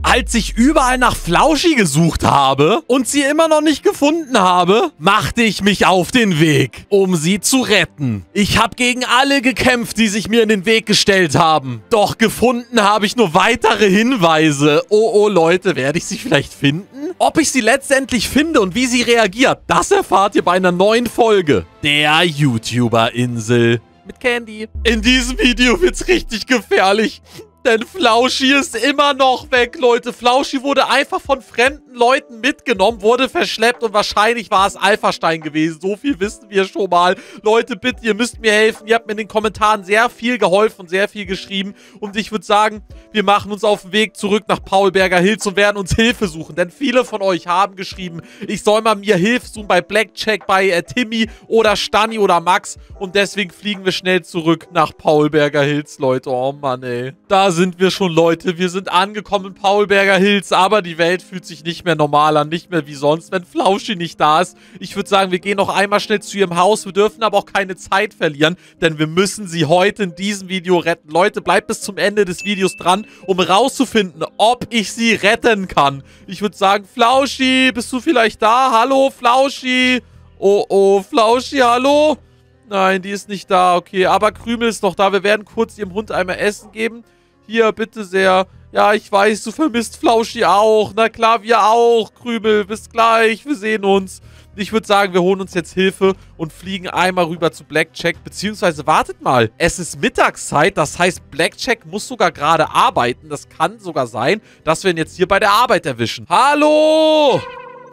Als ich überall nach Flauschi gesucht habe und sie immer noch nicht gefunden habe, machte ich mich auf den Weg, um sie zu retten. Ich habe gegen alle gekämpft, die sich mir in den Weg gestellt haben. Doch gefunden habe ich nur weitere Hinweise. Oh, Leute, werde ich sie vielleicht finden? Ob ich sie letztendlich finde und wie sie reagiert, das erfahrt ihr bei einer neuen Folge der YouTuber-Insel mit Candy. In diesem Video wird's richtig gefährlich. Denn Flauschi ist immer noch weg, Leute. Flauschi wurde einfach von fremden Leuten mitgenommen, wurde verschleppt und wahrscheinlich war es Alphastein gewesen. So viel wissen wir schon mal. Leute, bitte, ihr müsst mir helfen. Ihr habt mir in den Kommentaren sehr viel geholfen und sehr viel geschrieben. Und ich würde sagen, wir machen uns auf den Weg zurück nach Paulberger Hills und werden uns Hilfe suchen. Denn viele von euch haben geschrieben, ich soll mal mir Hilfe suchen bei Blackjack, bei Timmy oder Stani oder Max. Und deswegen fliegen wir schnell zurück nach Paulberger Hills, Leute. Oh Mann, ey. Da sind wir schon, Leute. Wir sind angekommen in Paulberger Hills, aber die Welt fühlt sich nicht mehr normal an, nicht mehr wie sonst, wenn Flauschi nicht da ist. Ich würde sagen, wir gehen noch einmal schnell zu ihrem Haus. Wir dürfen aber auch keine Zeit verlieren, denn wir müssen sie heute in diesem Video retten. Leute, bleibt bis zum Ende des Videos dran, um rauszufinden, ob ich sie retten kann. Ich würde sagen, Flauschi, bist du vielleicht da? Hallo, Flauschi? Oh, Flauschi, hallo? Nein, die ist nicht da. Okay, aber Krümel ist noch da. Wir werden kurz ihrem Hund einmal Essen geben. Hier, bitte sehr. Ja, ich weiß, du vermisst Flauschi auch. Na klar, wir auch. Krümel, bis gleich. Wir sehen uns. Ich würde sagen, wir holen uns jetzt Hilfe und fliegen einmal rüber zu Blackjack. Beziehungsweise, wartet mal. Es ist Mittagszeit. Das heißt, Blackjack muss sogar gerade arbeiten. Das kann sogar sein, dass wir ihn jetzt hier bei der Arbeit erwischen. Hallo!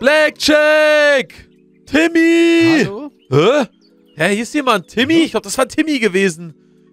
Blackjack! Timmy! Hallo? Hä? Hä, hier ist jemand. Timmy? Ich glaube, das war Timmy gewesen.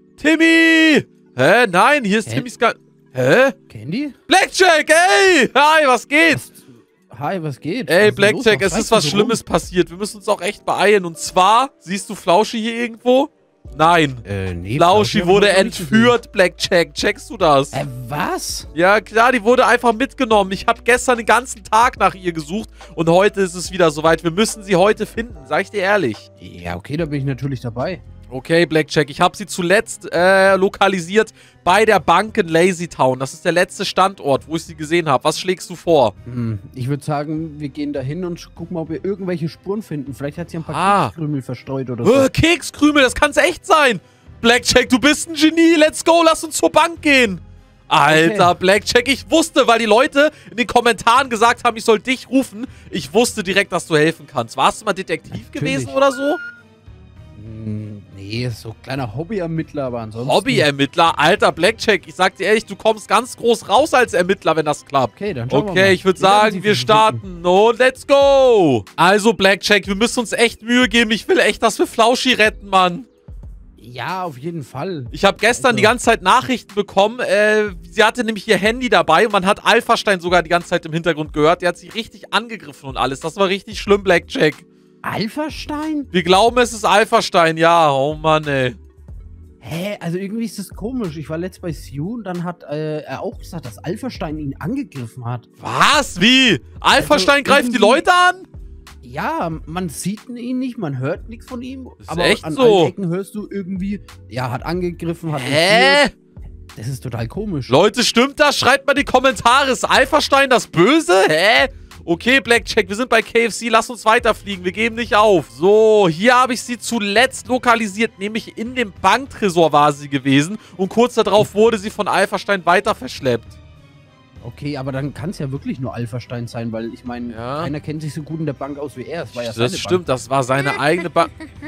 Timmy! Hä? Nein, hier ist Timmys gar... Hä? Candy? Blackjack, ey! Hi, was geht? Hi, was geht? Ey, was Blackjack, los? es ist was Schlimmes passiert. Wir müssen uns auch echt beeilen. Und zwar, siehst du Flauschi hier irgendwo? Nein. Nee. Flauschi wurde entführt, Blackjack. Checkst du das? Was? Ja, klar, die wurde einfach mitgenommen. Ich habe gestern den ganzen Tag nach ihr gesucht und heute ist es wieder soweit. Wir müssen sie heute finden, sag ich dir ehrlich. Ja, okay, da bin ich natürlich dabei. Okay, Blackjack, ich habe sie zuletzt lokalisiert bei der Bank in Lazytown. Das ist der letzte Standort, wo ich sie gesehen habe. Was schlägst du vor? Ich würde sagen, wir gehen da hin und gucken, ob wir irgendwelche Spuren finden. Vielleicht hat sie ein paar Kekskrümel verstreut oder so. Kekskrümel, das kann's echt sein. Blackjack, du bist ein Genie. Let's go, lass uns zur Bank gehen. Alter, okay. Blackjack, ich wusste, weil die Leute in den Kommentaren gesagt haben, ich soll dich rufen. Ich wusste direkt, dass du helfen kannst. Warst du mal Detektiv gewesen oder so? Nee, so ein kleiner Hobbyermittler, aber ansonsten... Hobbyermittler? Alter, Blackjack, ich sag dir ehrlich, du kommst ganz groß raus als Ermittler, wenn das klappt. Okay, dann schauen wir mal. Okay, ich würde sagen, wir starten und let's go! Also, Blackjack, wir müssen uns echt Mühe geben. Ich will echt, dass wir Flauschi retten, Mann. Ja, auf jeden Fall. Ich habe gestern die ganze Zeit Nachrichten bekommen. Sie hatte nämlich ihr Handy dabei und man hat Alphastein sogar die ganze Zeit im Hintergrund gehört. Der hat sie richtig angegriffen und alles. Das war richtig schlimm, Blackjack. Alphastein? Wir glauben, es ist Alphastein, ja. Oh Mann, ey. Hä? Also irgendwie ist das komisch. Ich war letzt bei Sue und dann hat er auch gesagt, dass Alphastein ihn angegriffen hat. Was? Wie? Alphastein greift die Leute an? Ja, man sieht ihn nicht, man hört nichts von ihm. Ist aber echt an so? allen Ecken hörst du irgendwie, ja, hat angegriffen, hat entführt. Das ist total komisch. Leute, stimmt das? Schreibt mal in die Kommentare. Ist Alphastein das Böse? Hä? Okay, Blackjack, wir sind bei KFC. Lass uns weiterfliegen. Wir geben nicht auf. So, hier habe ich sie zuletzt lokalisiert. Nämlich in dem Banktresor war sie gewesen. Und kurz darauf wurde sie von Alphastein weiter verschleppt. Okay, aber dann kann es ja wirklich nur Alphastein sein, weil ich meine, keiner kennt sich so gut in der Bank aus wie er. Das war ja seine Das stimmt, Bank. das war seine eigene Bank.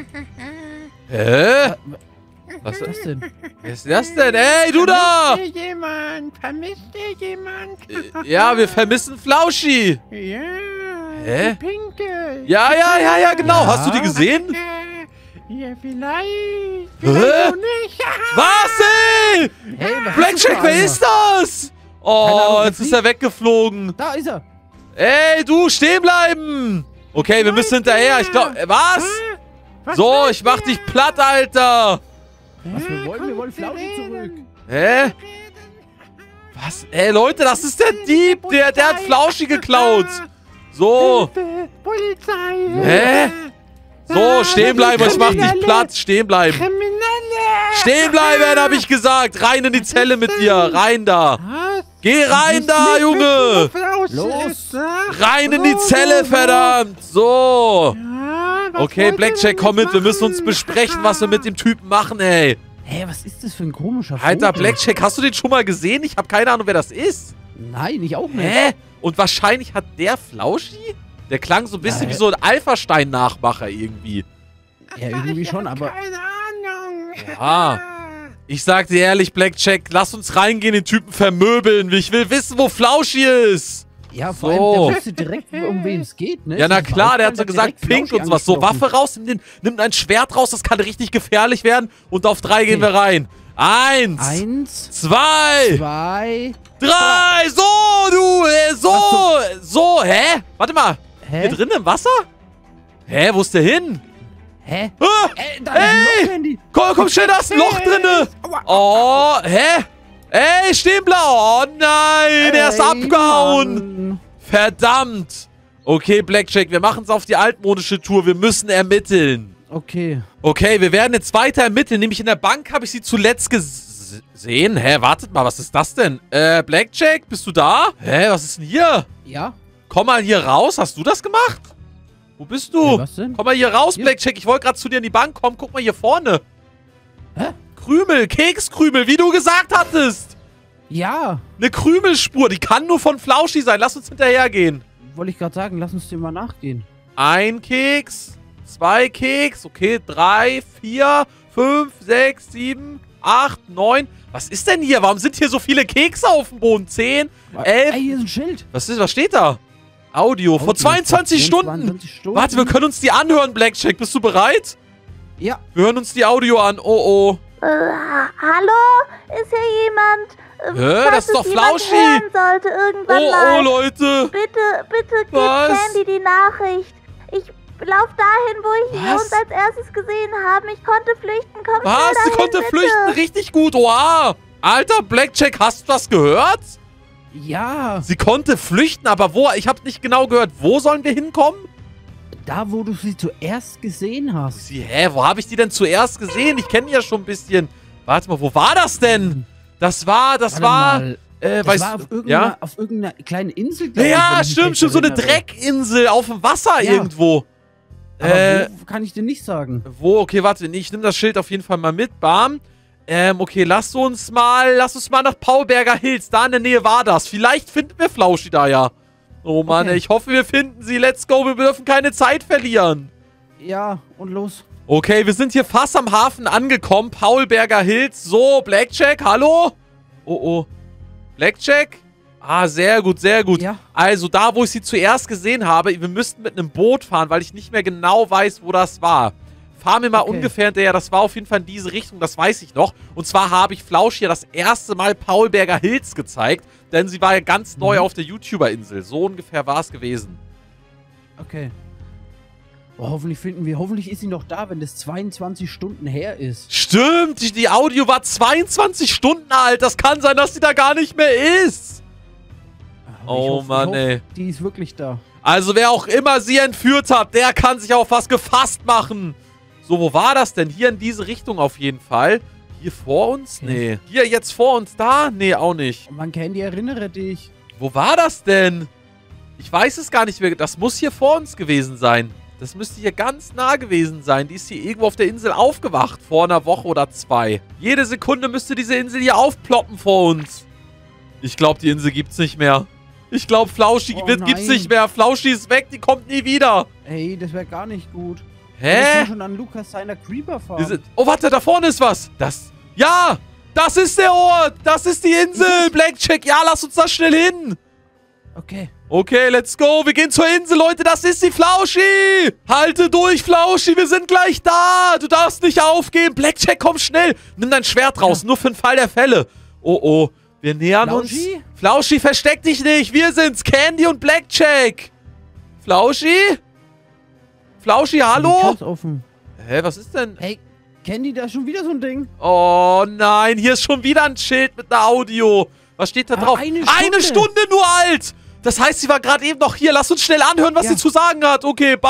Hä? Was ist das denn? Wer ist das denn? Ey, du da! Vermisst ihr jemand? Vermisst ihr jemand? Ja, wir vermissen Flauschi. Ja, Hä? die Pinke. Ja, genau. Ja. Hast du die gesehen? Ja, vielleicht. Hä? Vielleicht auch nicht. Was, ey? Hey, was Blackjack, wer ist das? Oh, Keine Ahnung, jetzt ist er weggeflogen. Da ist er. Ey, du, stehen bleiben. Okay, wir müssen hinterher. Ich glaube, was? Was So, willst ich mach du? dich platt, Alter. Was wir wollen? Wir wollen Flauschi zurück. Hä? Was? Ey, Leute, das ist der Dieb. Der hat Flauschi geklaut. So. Hilfe, Polizei. Hä? So, stehen bleiben. Ich mach dich platt. Stehen bleiben. Kriminelle. Stehen bleiben, hab ich gesagt. Rein in die Zelle mit dir. Rein da. Was? Geh rein da, Junge. Zelle. Los. Rein in die Zelle, verdammt. So. Okay, wollt Blackjack, ihr komm mit. Wir müssen uns machen? besprechen, was wir mit dem Typen machen, ey. Hä, was ist das für ein komischer Alter, Vogel? Blackjack, hast du den schon mal gesehen? Ich habe keine Ahnung, wer das ist. Nein, ich auch nicht. Hä? Und wahrscheinlich hat der Flauschi? Der klang so ein bisschen Ja, wie so ein Alpha-Stein-Nachmacher irgendwie. Ja, irgendwie schon, aber... Keine Ahnung. Ja. Ich sag dir ehrlich, Blackjack, lass uns reingehen, den Typen vermöbeln. Ich will wissen, wo Flauschi ist. Ja, vor So. allem, der wusste direkt, um wen es geht, ne? Ja, na Das war klar, auch der hat so direkt gesagt, pink Flauschi und sowas. So, angesprochen. Waffe raus, nimmt ein Schwert raus, das kann richtig gefährlich werden. Und auf 3 gehen wir rein. 1, 1, 2, 2... 3, so, hä? Warte mal, Hä? hier drin im Wasser? Hä, wo ist der hin? Hä? Ah, Da ist ein Loch, Handy. komm schnell, da ist ein Loch drinne. Oh, hä? Ey, stehen blau. Oh nein, er ist abgehauen. Mann. Verdammt. Okay, Blackjack, wir machen es auf die altmodische Tour. Wir müssen ermitteln. Okay. Okay, wir werden jetzt weiter ermitteln. Nämlich in der Bank habe ich sie zuletzt gesehen. Hä, wartet mal, was ist das denn? Blackjack, bist du da? Hä, was ist denn hier? Ja? Komm mal hier raus. Hast du das gemacht? Wo bist du? Was denn? Komm mal hier raus, Hier. Blackjack. Ich wollte gerade zu dir in die Bank kommen. Guck mal hier vorne. Hä? Krümel, Kekskrümel, wie du gesagt hattest. Ja. Eine Krümelspur, die kann nur von Flauschi sein. Lass uns hinterhergehen. Wollte ich gerade sagen, lass uns dem mal nachgehen. 1 Keks, 2 Keks, okay, 3, 4, 5, 6, 7, 8, 9. Was ist denn hier? Warum sind hier so viele Kekse auf dem Boden? 10, 11. Ey, hier ist ein Schild. Was steht da? Audio. Vor 22 Stunden. 22 Stunden. Warte, wir können uns die anhören, Blackjack. Bist du bereit? Ja. Wir hören uns die Audio an. Oh, oh. Hallo? Ist hier jemand? Hä, das ist doch falls es jemand Flauschi. hören sollte irgendwann Oh, mal. oh, Leute. Bitte gib Was? Candy die Nachricht. Ich lauf dahin, wo ich Was? uns als erstes gesehen habe. Ich konnte flüchten. Komm Was? schnell Sie dahin, konnte bitte. flüchten. Richtig gut. Oha. Alter, Blackjack, hast du das gehört? Ja. Sie konnte flüchten, aber wo? Ich habe nicht genau gehört. Wo sollen wir hinkommen? Da, wo du sie zuerst gesehen hast. Hä, wo habe ich die denn zuerst gesehen? Ich kenne die ja schon ein bisschen. Warte mal, wo war das denn? Das war, Warte mal. Das weißt war du, auf irgendeiner kleinen Insel, glaub ich, Ja, wenn ich mich stimmt, recht so eine erinnere. Dreckinsel auf dem Wasser Ja. irgendwo. Aber wo kann ich dir nicht sagen? Wo? Okay, warte, ich nehme das Schild auf jeden Fall mal mit, bam. Okay, lass uns mal nach Paulberger Hills, da in der Nähe war das. Vielleicht finden wir Flauschi da ja. Oh Mann, Okay. ey, ich hoffe, wir finden sie. Let's go, wir dürfen keine Zeit verlieren. Ja, und los. Okay, wir sind hier fast am Hafen angekommen. Paulberger Hills. So, Blackjack, hallo? Oh, oh. Blackjack? Ah, sehr gut, sehr gut. Ja. Also, da, wo ich sie zuerst gesehen habe, wir müssten mit einem Boot fahren, weil ich nicht mehr genau weiß, wo das war. Fahren wir mal Okay. ungefähr hinterher. Das war auf jeden Fall in diese Richtung, das weiß ich noch. Und zwar habe ich Flauschi ja das erste Mal Paulberger Hills gezeigt, denn sie war ja ganz neu auf der YouTuber-Insel. So ungefähr war es gewesen. Okay. Oh, hoffentlich ist sie noch da, wenn das 22 Stunden her ist. Stimmt, die Audio war 22 Stunden alt. Das kann sein, dass sie da gar nicht mehr ist. Oh Mann, ey. Die ist wirklich da. Also wer auch immer sie entführt hat, der kann sich auf was gefasst machen. So, wo war das denn? Hier in diese Richtung auf jeden Fall. Hier vor uns? Nee. Hier jetzt vor uns da? Nee, auch nicht. Oh Mann, Candy, erinnere dich. Wo war das denn? Ich weiß es gar nicht mehr. Das muss hier vor uns gewesen sein. Das müsste hier ganz nah gewesen sein. Die ist hier irgendwo auf der Insel aufgewacht. Vor einer Woche oder 2. Jede Sekunde müsste diese Insel hier aufploppen vor uns. Ich glaube, die Insel gibt's nicht mehr. Ich glaube, Flauschi gibt's nein. nicht mehr. Flauschi ist weg. Die kommt nie wieder. Ey, das wäre gar nicht gut. Wir müssen Hä? schon an Lukas seiner Creeper Wir fahren. sind, oh, warte, da vorne ist was. Ja, das ist der Ort. Das ist die Insel. Blackjack, ja, lass uns da schnell hin. Okay. Okay, let's go. Wir gehen zur Insel, Leute. Das ist die Flauschi. Halte durch, Flauschi. Wir sind gleich da. Du darfst nicht aufgeben. Blackjack, komm schnell. Nimm dein Schwert raus. Nur für den Fall der Fälle. Oh, oh. Wir nähern Flauschi? uns. Flauschi, versteck dich nicht. Wir sind's. Candy und Blackjack. Flauschi? Flauschi, hallo? Ganz offen. Hä, was ist denn? Hey, Candy, da ist schon wieder so ein Ding. Oh nein, hier ist schon wieder ein Schild mit einer Audio. Was steht da drauf? eine Eine Stunde nur alt. Das heißt, sie war gerade eben noch hier. Lass uns schnell anhören, was Ja. sie zu sagen hat. Okay, bam.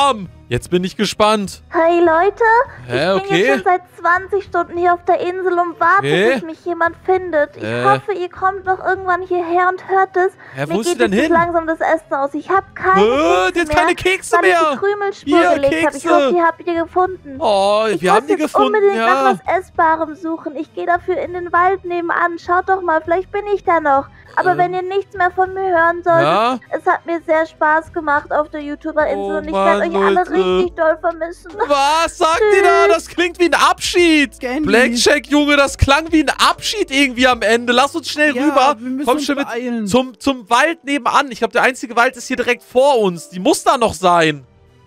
Jetzt bin ich gespannt. Hey Leute, Hä, ich bin jetzt schon seit 20 Stunden hier auf der Insel und warte, bis mich jemand findet. Ich hoffe, ihr kommt noch irgendwann hierher und hört es. Hä, wo Mir ist sie geht denn jetzt hin? langsam das Essen aus. Ich habe keine Kekse jetzt mehr, keine Kekse weil ich mehr. die Krümelspur Hier, gelegt habe. Ich Kekse. hoffe, die habt ihr gefunden. Oh, Ich wir haben muss die jetzt gefunden, unbedingt ja. nach was Essbarem suchen. Ich gehe dafür in den Wald nebenan. Schaut doch mal, vielleicht bin ich da noch. Aber wenn ihr nichts mehr von mir hören solltet, es hat mir sehr Spaß gemacht auf der YouTuber-Insel und ich werde euch alle richtig doll vermissen. Was sagt ihr da? Das klingt wie ein Abschied. Candy. Blackjack, Junge, das klang wie ein Abschied irgendwie am Ende. Lass uns schnell rüber. Wir müssen Komm uns schon mit beeilen. zum Wald nebenan. Ich glaube, der einzige Wald ist hier direkt vor uns. Die muss da noch sein.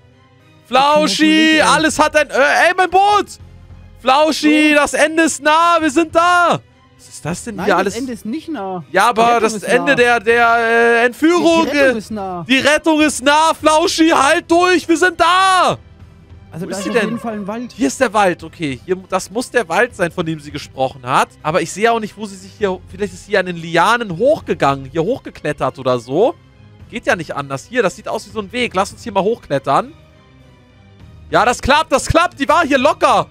Flauschi, Okay, alles hat ein... ey, mein Boot! Flauschi, das Ende ist nah. Wir sind da. Was ist das denn Nein, hier das alles? Ende ist nicht nah. Ja, aber Die Rettung das ist Ende nah. der Entführung... Die Rettung ist nah. Die Rettung ist nah, Flauschi, halt durch, wir sind da! Also Wo da ist ist sie auf denn? jeden Fall ein Wald. Hier ist der Wald, okay. Hier, das muss der Wald sein, von dem sie gesprochen hat. Aber ich sehe auch nicht, wo sie sich hier... Vielleicht ist sie an den Lianen hochgegangen, hier hochgeklettert oder so. Geht ja nicht anders. Hier, das sieht aus wie so ein Weg. Lass uns hier mal hochklettern. Ja, das klappt, die war hier locker.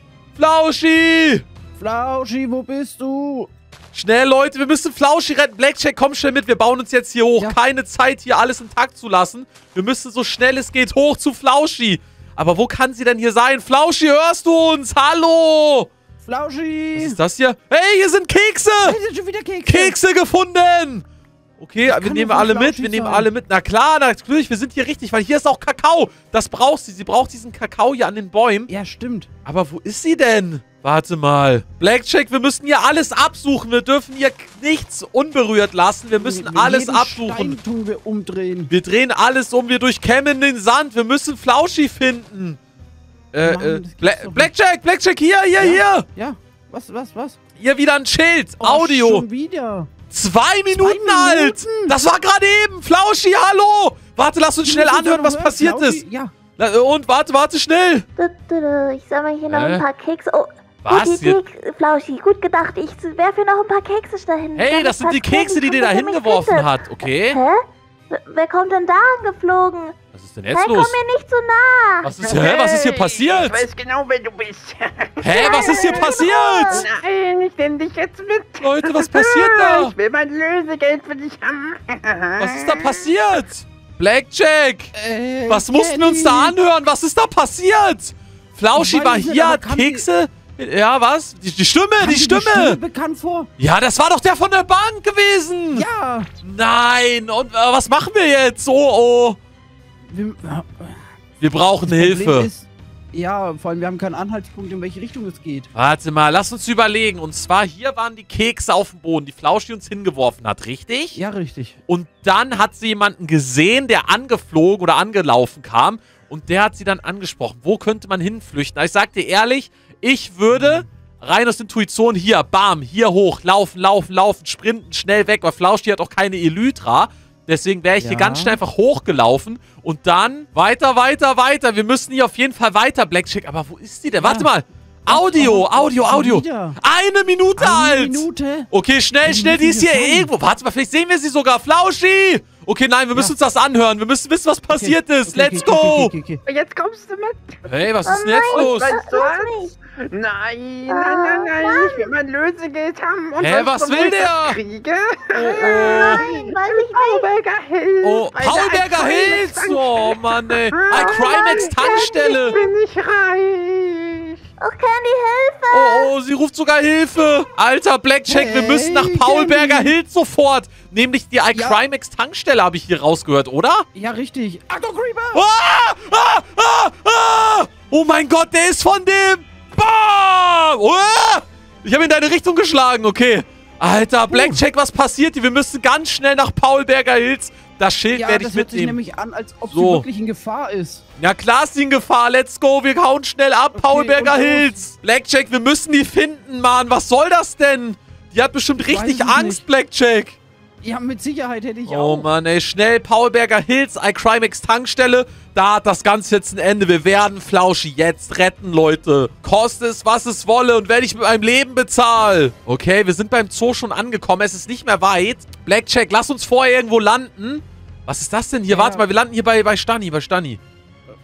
Flauschi! Flauschi, wo bist du? Schnell, Leute, wir müssen Flauschi retten. Blackjack, komm schnell mit. Wir bauen uns jetzt hier hoch. Ja. Keine Zeit, hier alles intakt zu lassen. Wir müssen so schnell es geht hoch zu Flauschi. Aber wo kann sie denn hier sein? Flauschi, hörst du uns? Hallo! Flauschi! Was ist das hier? Hey, hier sind Kekse! Hey, sind schon wieder Kekse! Kekse gefunden! Okay, wir kann nehmen doch wohl alle mit. Flauschi Wir nehmen sein. alle mit. Na klar, natürlich, wir sind hier richtig, weil hier ist auch Kakao. Das braucht sie. Sie braucht diesen Kakao hier an den Bäumen. Ja, stimmt. Aber wo ist sie denn? Warte mal. Blackjack, wir müssen hier alles absuchen. Wir dürfen hier nichts unberührt lassen. Wir müssen Mit alles jedem absuchen. Stein tun wir umdrehen. Wir drehen alles um. Wir durchkämmen den Sand. Wir müssen Flauschi finden. Mann, das gibt's doch nicht. Blackjack, hier. Ja, was? Hier wieder ein Schild. Oh, Audio. Schon wieder. 2 Minuten alt. Minuten? Das war gerade eben. Flauschi, hallo. Warte, lass uns schnell Wir müssen anhören, doch was hören, passiert Flauschi. ist. Ja. Und warte schnell. Ich sammle hier noch ein paar Kekse. Oh, Was? gute Idee, Flauschi, gut gedacht. Ich werfe hier noch ein paar Kekse dahin. Hey, das sind die Kekse, die dir da hingeworfen hat, okay? Hä? Wer kommt denn da angeflogen? Was ist denn Hey, jetzt komm los? mir nicht so nah. Was ist hier passiert? Ich weiß genau, wer du bist. Hä, was ist hier passiert? Nein, ich nehme dich jetzt mit. Leute, was passiert da? Ich will mein Lösegeld für dich haben. Was ist da passiert? Blackjack! Was mussten wir uns Kenny. da anhören? Was ist da passiert? Flauschi Ich weiß war nicht, hier, aber hat kam Kekse... Ja, was? Die Stimme, Kam die dir die Stimme! bekannt vor? Ja, das war doch der von der Bank gewesen! Ja. Nein, und was machen wir jetzt? Oh. Wir brauchen Hilfe. Problem ist, ja, vor allem wir haben keinen Anhaltspunkt, in welche Richtung es geht. Warte mal, lass uns überlegen. Und zwar, hier waren die Kekse auf dem Boden, die Flauschi uns hingeworfen hat, richtig? Ja, richtig. Und dann hat sie jemanden gesehen, der angeflogen oder angelaufen kam. Und der hat sie dann angesprochen. Wo könnte man hinflüchten? Ich sag dir ehrlich, ich würde rein aus Intuition hier, bam, hier hoch, laufen, sprinten, schnell weg. Weil Flauschi hat auch keine Elytra. Deswegen wäre ich hier ganz schnell einfach hochgelaufen. Und dann weiter. Wir müssen hier auf jeden Fall weiter, Blackjack. Aber wo ist die denn? Ja. Warte mal. Audio. Wieder. 1 Minute alt. 1 Minute? Okay, schnell, Die die ist müssen hier wir fangen. irgendwo. Warte mal, vielleicht sehen wir sie sogar. Flauschi! Okay, nein, wir müssen uns das anhören. Wir müssen wissen, was passiert ist. Let's go! Okay. Jetzt kommst du mit. Hey, was ist denn jetzt los? Weißt du Lass was? mich. Nein. Ich will mein Lösegeld haben. Und Hä, weißt was du, wo will ich das der? Kriege? Nein, weiß ich nicht. Paulberger Hills. Oh, Bei der Paulberger Hills! Crimex-Tankstelle. Oh, Mann, ey. Crimex-Tankstelle! Ich bin nicht reich. Oh, Candy, Hilfe. Oh, sie ruft sogar Hilfe! Alter, Blackjack, wir müssen nach Hey, Paulberger Candy. Hills sofort! Nämlich die iCrimex-Tankstelle habe ich hier rausgehört, oder? Ja, richtig. Achtung, Creeper! Oh mein Gott, der ist von dem... Bam! Ich habe in deine Richtung geschlagen, okay. Alter, Blackjack, was passiert hier? Wir müssen ganz schnell nach Paulberger Hills. Das Schild Ja, werde ich das hört sich mitnehmen. nämlich an, als ob So. sie wirklich in Gefahr ist. Ja, klar ist sie in Gefahr. Let's go. Wir hauen schnell ab. Paulberger und los. Hills. Blackjack, wir müssen die finden, Mann. Was soll das denn? Die hat bestimmt richtig weiß es Angst, nicht. Blackjack. Ja, mit Sicherheit hätte ich Oh auch. Mann, ey, schnell Paulberger Hills, iCrimex Tankstelle. Da hat das Ganze jetzt ein Ende. Wir werden Flauschi jetzt retten, Leute. Koste es, was es wolle und wenn ich mit meinem Leben bezahle. Okay, wir sind beim Zoo schon angekommen. Es ist nicht mehr weit. Blackjack, lass uns vorher irgendwo landen. Was ist das denn hier? Ja. Warte mal, wir landen hier bei Stani, Okay.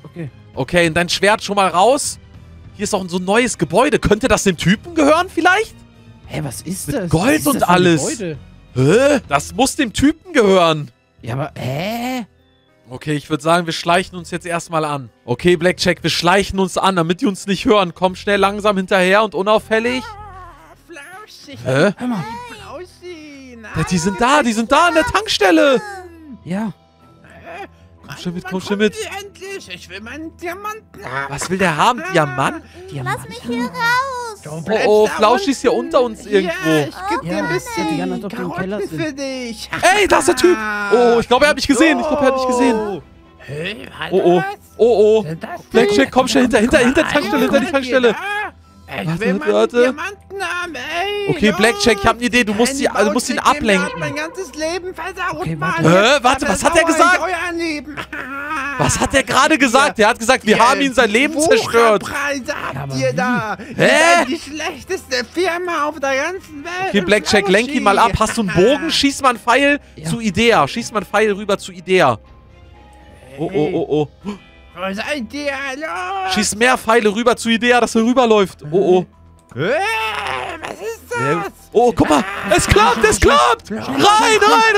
Okay, und dein Schwert schon mal raus. Hier ist auch so ein neues Gebäude. Könnte das dem Typen gehören vielleicht? Hä, was ist Mit das? Gold Was ist und das für ein alles. Gebäude? Das muss dem Typen gehören. Ja, aber, Okay, ich würde sagen, wir schleichen uns jetzt erstmal an. Okay, Blackjack, wir schleichen uns an, damit die uns nicht hören. Komm schnell langsam hinterher und unauffällig. Flauschig. Hä? Hör mal. Flauschig. Ja, die sind da an der Tankstelle. Ja. Komm schnell mit. Endlich. Ich will meinen Diamanten haben. Was will der haben? Diamant? Lass mich hier raus. Du bleibst Oh, da Flauschig ist hier unten. unter uns irgendwo. Ja, ich geb dir Ja, ein das hört sich an, als bisschen ob wir im Keller Karotten sind. für dich. Ey, da ist der Typ. Oh, ich glaube, er hat mich gesehen. Hey, Oh. Oh. Sind das Blackjack, komm schnell hinter die Tankstelle, hinter die Tankstelle. Ich will meine Warte. Diamanten haben, ey. Okay, Blackjack, ich habe eine Idee. Du musst ihn ablenken. Mein ganzes Leben versaut, Okay, Mann. warte. Warte, was hat er gesagt? Euer Leben. Was hat er gerade gesagt? Er hat gesagt, wir haben ihm sein Leben zerstört. Wucherpreise habt aber ihr wie? da. Hä? Ihr seid die schlechteste Firma auf der ganzen Welt. Okay, Blackjack, lenk ihn mal ab. Hast du einen Bogen? Schieß mal einen Pfeil Ja. zu Idea. Schieß mal einen Pfeil rüber zu Idea. Oh. Wo seid ihr? Hallo? Schieß mehr Pfeile rüber zu Idea, dass er rüberläuft. Oh. Was ist das? Oh, guck mal. Es klappt. Rein.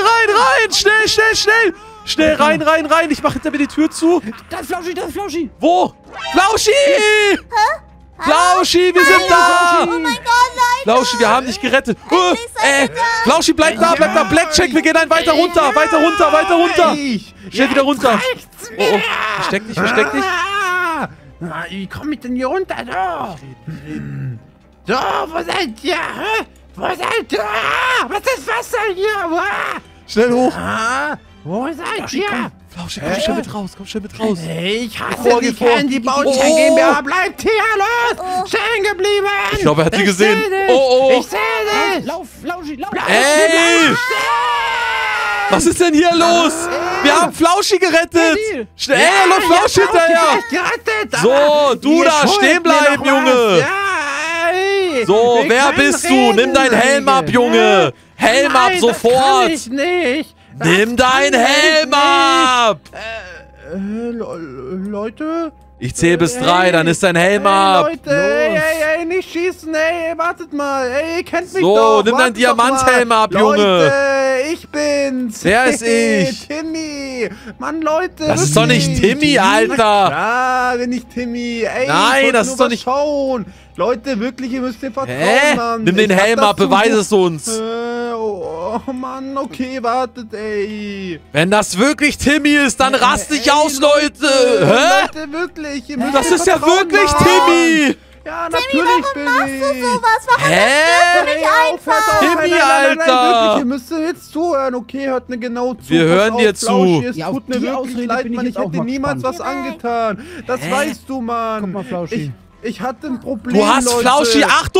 Schnell rein. Ich mach hinter mir die Tür zu. Das ist Flauschi. Wo? Flauschi! Flauschi, wir sind da! Oh mein Gott, Leute. Flauschi, wir haben dich gerettet. seid ihr da? Flauschi, bleib da. Blackjack, wir gehen weiter runter. Schnell wieder runter. Oh. Versteck dich. Wie komme ich denn hier runter? So, wo seid ihr? Hä? Wo seid ihr? Was ist Wasser hier? Schnell hoch. Wo seid ihr? Flauschi, komm schnell mit raus. Ich hasse die Candy Baustein GmbH. Bleibt hier, los! Stehen geblieben! Ich glaube, er hat die gesehen. Ich seh dich. Oh. Ich seh dich! Lauf, Flauschi. Ey! Was ist denn hier los? Wir haben Flauschi gerettet. Schnell, läuft Flauschi hinterher. Gerettet, So, du ihr da, schuldet stehen mir bleiben, noch Junge. was. Ja, ey. So, Wir wer können bist du? reden. Nimm deinen Helm ab, Junge. Helm ab Nein, sofort. Das kann ich nicht. Nimm deinen Helm ab. Leute? Ich zähle bis 3, dann ist dein Helm ab. Leute, ey, nicht schießen, ey, wartet mal, ey, ihr kennt mich So, doch. nimm deinen wartet doch Diamanthelm mal. ab, Junge. Leute, ich bin's. Wer ist ich? Timmy. Mann, Leute. Das ist doch nicht Timmy, Alter. Ja, bin ich Timmy. Ey, Nein, ich wollte das nur ist doch was nicht- schauen. Leute, wirklich, ihr müsst mir vertrauen, Hä? Mann. Nimm den Ich hab Helm das ab, beweis es uns. Oh, Mann, okay, wartet, ey. Wenn das wirklich Timmy ist, dann rast dich aus, Leute. Hä? Leute, wirklich, ihr müsst Das mir ist ja vertrauen, wirklich Mann. Timmy. Ja, natürlich bin ich. Sowas, warum Hä? lässt du mich Ey, auf, hört auf. Timmy, Nein, Alter. wirklich, ihr müsst jetzt zuhören, okay, hört mir genau zu. Wir Pass hören auf, dir zu. Flauschig, es Ja, auf tut mir die wirklich Ausrede leid, bin ich Mann, jetzt ich auch hätte mal niemals gespannt. was angetan. Das Hä? weißt du, Mann. Guck mal, Flauschi. Ich hatte ein Problem, Du hast Leute. Flauschi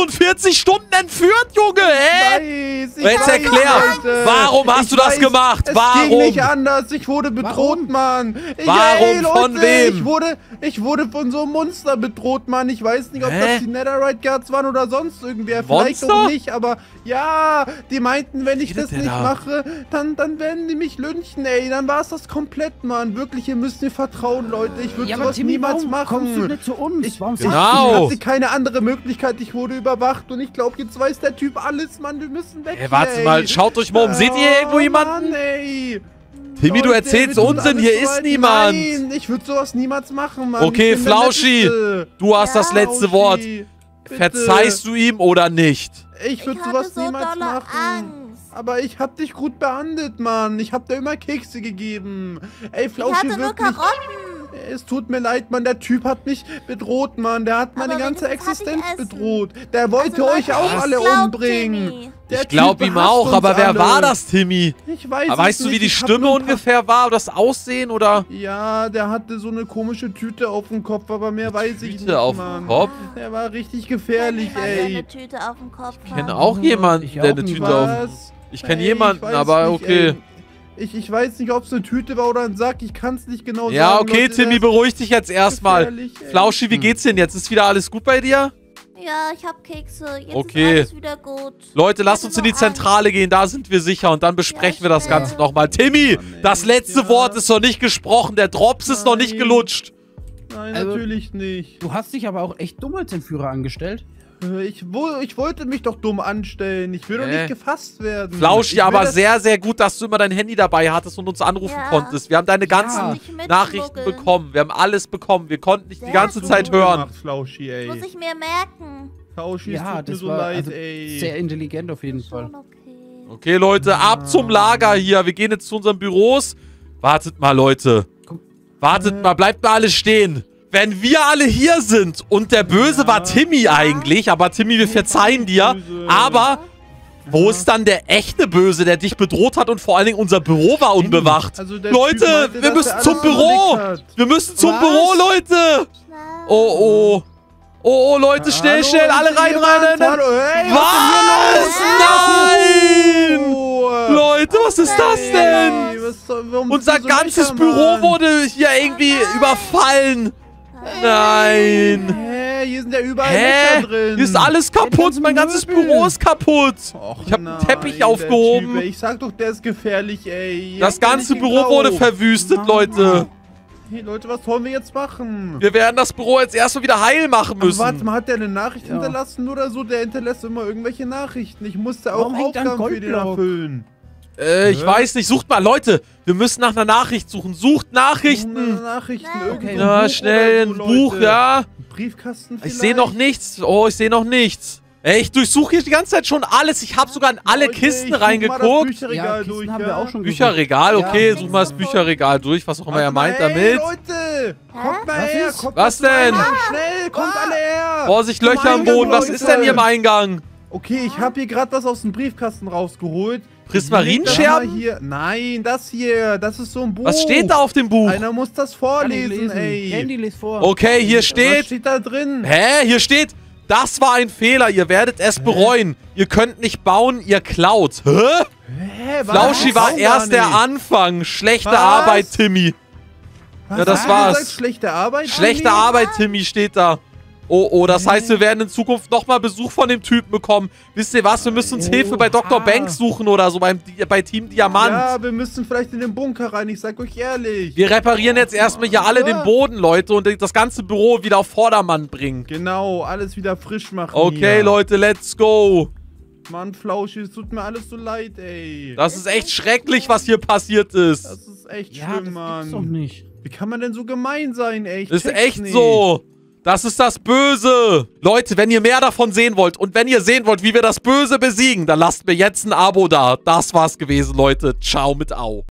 48 Stunden entführt, Junge. Hä? Ich Jetzt weiß, erklär, Leute. warum hast Ich du das weiß, gemacht? Es Warum? ging nicht anders. Ich wurde bedroht, Warum? Mann. Warum? Leute, Von wem? Ich wurde von so einem Monster bedroht, Mann. Ich weiß nicht, ob Hä? das die Netherite Guards waren oder sonst irgendwer. Vielleicht Monster? auch nicht, aber ja, die meinten, wenn ich redet das der nicht da? mache, dann werden die mich lynchen, ey. Dann war es das komplett, Mann. Wirklich, ihr müsst mir vertrauen, Leute. Ich würde Ja, aber sowas Timmy, niemals warum machen. kommst du nicht zu uns? Warum Genau. Ich hatte keine andere Möglichkeit, ich wurde überwacht und ich glaube, jetzt weiß der Typ alles, Mann, wir müssen weg. Ey, warte hier, mal, ey. schaut euch mal um. Seht ihr irgendwo jemanden? Mann, ey. Timmy, du Leute, erzählst wir tun Unsinn, alles hier so ist weit- niemand. Nein, ich würde sowas niemals machen, Mann. Okay, Ich bin der Flauschi, Letzte. du hast das letzte Wort. Bitte. Verzeihst du ihm oder nicht? Ich würde Ich hatte sowas so niemals dolle machen. Angst. Aber ich hab dich gut behandelt, Mann. Ich hab dir immer Kekse gegeben. Ey, Ich Flauschi, hatte nur wirklich. Karotten. Es tut mir leid, Mann. Der Typ hat mich bedroht, Mann. Der hat meine Aber ganze wenigstens hatte ich Existenz Essen. bedroht. Der wollte Also, euch Leute, auch ich alle glaub umbringen. Timmy. Der Ich glaube Typ ihm hasst auch, uns aber wer alle. war das, Timmy? Ich weiß Aber weißt es du, wie nicht. die Ich hab Stimme nur ein paar- ungefähr war oder das Aussehen oder? Ja, der hatte so eine komische Tüte auf dem Kopf, aber mehr weiß ich nicht, Tüte auf dem Mann. Kopf? Der war richtig gefährlich, Jemand, der ey. eine Tüte auf dem Kopf Ich kenne hat. auch jemanden, Ich der auch eine nicht. Tüte auf. Was? Ich kenne Ey, jemanden, weiß aber nicht, okay. ey. Ich weiß nicht, ob es eine Tüte war oder ein Sack. Ich kann es nicht genau Ja, sagen. okay, Leute, Timmy, der ist beruhig dich jetzt erstmal. gefährlich, ey. Flauschi, wie geht's denn jetzt? Ist wieder alles gut bei dir? Ja, ich hab Kekse. Jetzt Okay. ist alles wieder gut. Leute, lasst Ich uns hatte in die nur Angst. Zentrale gehen, da sind wir sicher und dann besprechen wir das schnell. Ganze nochmal. Timmy, Mann, ey. das letzte Ja. Wort ist noch nicht gesprochen, der Drops ist noch nicht Nein. gelutscht. Nein, Also, natürlich nicht. Du hast dich aber auch echt dumm als Entführer angestellt. Ich wollte mich doch dumm anstellen. Ich will doch nicht gefasst werden. Flauschi, Ich will aber das- sehr, sehr gut, dass du immer dein Handy dabei hattest und uns anrufen konntest. Wir haben deine ganzen Nicht mitschmuggeln. Nachrichten bekommen. Wir haben alles bekommen. Wir konnten dich die Sehr ganze gut. Zeit hören. Gemacht, Flauschi, ey. Muss ich mir merken. Flauschi, es Ja, tut mir das so war leid, also ey. sehr intelligent auf jeden Fall. Schon okay. Okay, Leute, ab zum Lager hier. Wir gehen jetzt zu unseren Büros. Wartet mal, Leute. Wartet mal, bleibt mal alle stehen. Wenn wir alle hier sind und der Böse war Timmy eigentlich, aber Timmy, wir verzeihen dir, Böse. aber wo ist dann der echte Böse, der dich bedroht hat und vor allen Dingen unser Büro war unbewacht? Also der Leute, Typ meinte, wir dass müssen er zum alles Büro. überlegt hat. Wir müssen zum Was? Büro, Leute. Schnell. Oh, oh. Oh, oh, Leute, schnell, Hallo, schnell, alle ist rein, jemand? rein, rein. Hallo, hey, Was? Nein! Oh. Leute, was ist das denn? Ey, warum Unser bist du so ganzes lecker, Büro Mann? wurde hier irgendwie überfallen. Nein. Hä, hier sind ja überall Hä? Löcher drin. Hier ist alles kaputt. ganzen Mein ganzes Möbel. Büro ist kaputt. Och Ich habe einen nein, Teppich der aufgehoben. Typ, ey. Ich sag doch, der ist gefährlich, ey. Ihr Das habt mir ganze nicht Büro geglaubt. wurde verwüstet, Leute. Hey, Leute, was wollen wir jetzt machen? Wir werden das Büro jetzt erstmal wieder heil machen Aber warte müssen. mal, hat der eine Nachricht Ja. hinterlassen oder so? Der hinterlässt immer irgendwelche Nachrichten. Ich musste auch Warum hängt da ein Aufgaben für den Goldblock? erfüllen. Ich weiß nicht. Sucht mal, Leute. Wir müssen nach einer Nachricht suchen. Sucht Nachrichten. Nachrichten, Okay. irgend so Ja, Buch schnell. oder so, Ein Buch, Leute. ja. Ein Briefkasten Ich vielleicht? sehe noch nichts. Oh, ich sehe noch nichts. Ey, ich durchsuche hier die ganze Zeit schon alles. Ich habe sogar in alle Leute, Kisten ich such mal das reingeguckt. Bücherregal Kisten durch, haben ja? wir auch schon Bücherregal, gesucht. okay. Ja. Such mal das Bücherregal durch, was auch immer er meint Warte mal, damit. Ey, Leute! Kommt mal Was her! ist? Kommt Was mal denn? rein, Schnell! Kommt alle her! Vorsicht, Zum Löcher im Eingang, Boden. Was Leute. ist denn hier im Eingang? Okay, ich habe hier gerade was aus dem Briefkasten rausgeholt. Prismarinscherben? Leg das mal hier. Nein, das hier. Das ist so ein Buch. Was steht da auf dem Buch? Einer muss das Kann ich vorlesen, lesen. ey. Handy, lies vor. Okay, hier Was steht... steht da drin? Hä? Hier steht... Das war ein Fehler. Ihr werdet es bereuen. Ihr könnt nicht bauen, ihr klaut. Hä? Hä, was? Flauschi Ich war trau erst gar der nicht. Anfang. Schlechte Was? Arbeit, Timmy. Was Ja, das hast du war's. gesagt? Schlechte Arbeit? Schlechte Timmy? Arbeit, Timmy, steht da. Oh, oh, das heißt, wir werden in Zukunft nochmal Besuch von dem Typen bekommen. Wisst ihr was? Wir müssen uns Hilfe bei Dr. Banks suchen oder so, bei Team Diamant. Ja, wir müssen vielleicht in den Bunker rein, ich sag euch ehrlich. Wir reparieren jetzt erstmal hier alle den Boden, Leute, und das ganze Büro wieder auf Vordermann bringen. Genau, alles wieder frisch machen Okay, hier. Leute, let's go. Mann, Flauschi, es tut mir alles so leid, ey. Das ist echt schrecklich, was hier passiert ist. Das ist echt Ja, schlimm, das Mann. gibt's doch nicht. Wie kann man denn so gemein sein, ey? Ich Das ist check's echt nicht. so. Das ist das Böse. Leute, wenn ihr mehr davon sehen wollt und wenn ihr sehen wollt, wie wir das Böse besiegen, dann lasst mir jetzt ein Abo da. Das war's gewesen, Leute. Ciao mit Au.